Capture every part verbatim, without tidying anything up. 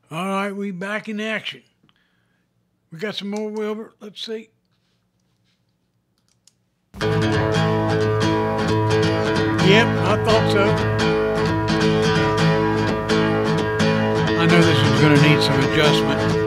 All right, we back in action. We got some more Wilbur. Let's see. Yep, I thought so. I know this is going to need some adjustment.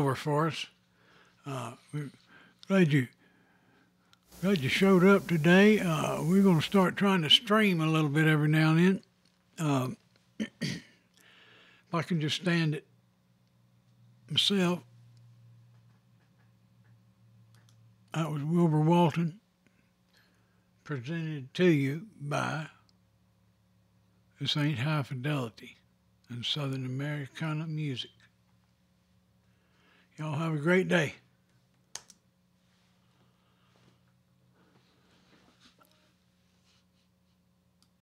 hour for us. Uh, we're glad you glad you showed up today. Uh, we're going to start trying to stream a little bit every now and then. Um, if I can just stand it myself. That was Wilbur Walton, presented to you by This Ain't High Fidelity and Southern Americana Music. Y'all have a great day.